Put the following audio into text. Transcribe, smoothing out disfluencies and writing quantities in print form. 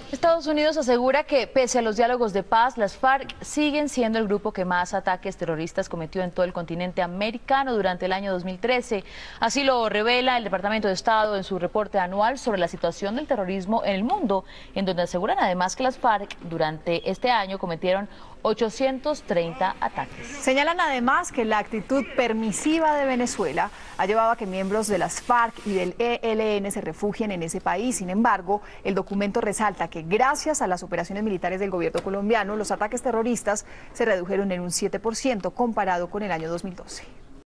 Estados Unidos asegura que, pese a los diálogos de paz, las FARC siguen siendo el grupo que más ataques terroristas cometió en todo el continente americano durante el año 2013. Así lo revela el Departamento de Estado en su reporte anual sobre la situación del terrorismo en el mundo, en donde aseguran además que las FARC durante este año cometieron 830 ataques. Señalan además que la actitud permisiva de Venezuela ha llevado a que miembros de las FARC y del ELN se refugien en ese país. Sin embargo, el documento resalta que gracias a las operaciones militares del gobierno colombiano, los ataques terroristas se redujeron en un 7% comparado con el año 2012.